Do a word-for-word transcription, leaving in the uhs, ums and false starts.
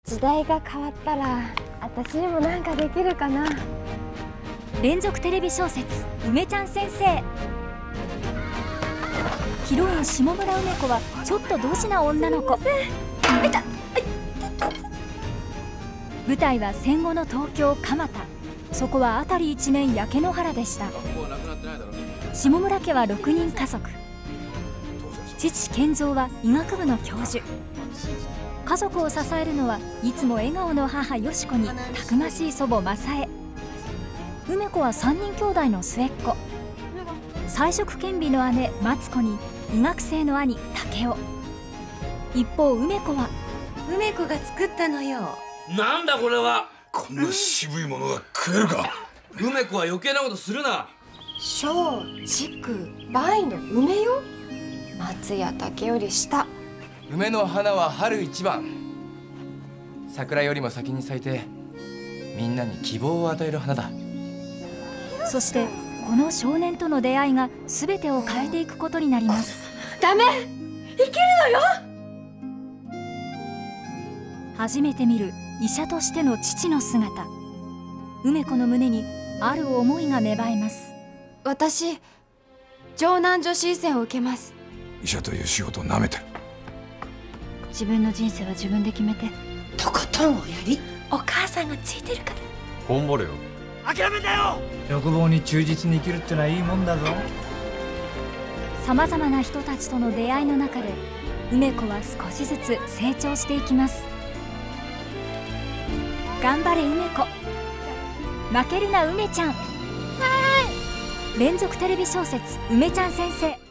時代が変わったら私にもなんかできるかな。 連続テレビ小説「梅ちゃん先生」。ヒロイン下村梅子はちょっとドジな女の子。舞台は戦後の東京蒲田。そこは辺り一面焼け野原でした。下村家はろくにん家族。父健三は医学部の教授。家族を支えるのはいつも笑顔の母よし子にたくましい祖母正恵。梅子はさんにん兄弟の末っ子。才色兼備の姉マツ子に医学生の兄武雄。一方梅子は梅子が作ったのよ。 なんだこれは。 こんな渋いものが食えるか。 梅子は余計なことするな。 小竹梅の梅よ。松や竹より下。 梅の花は春一番。桜よりも先に咲いてみんなに希望を与える花だ。 そしてこの少年との出会いが全てを変えていくことになります。 ダメ、いけるのよ。 初めて見る医者としての父の姿。梅子の胸にある思いが芽生えます。 私城南女子医専を受けます。 医者という仕事をなめてる。 自分の人生は自分で決めて。 とことんおやり。お母さんがついてるから。 頑張れよ。 諦めたよ。 欲望に忠実に生きるってのはいいもんだぞ。 さまざまな人たちとの出会いの中で梅子は少しずつ成長していきます。頑張れ梅子、負けるな梅ちゃん。連続テレビ小説「梅ちゃん先生」。